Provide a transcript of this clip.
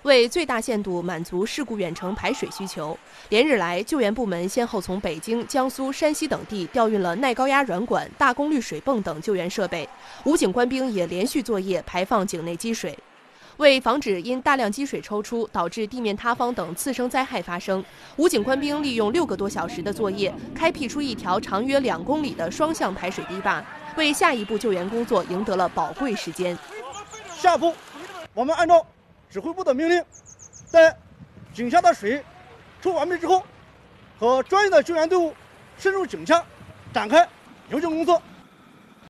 为最大限度满足事故远程排水需求，连日来，救援部门先后从北京、江苏、山西等地调运了耐高压软管、大功率水泵等救援设备。武警官兵也连续作业排放井内积水。为防止因大量积水抽出导致地面塌方等次生灾害发生，武警官兵利用6个多小时的作业，开辟出一条长约2公里的双向排水堤坝，为下一步救援工作赢得了宝贵时间。 下一步，我们按照指挥部的命令，在井下的水抽完毕之后，和专业的救援队伍深入井下展开营救工作。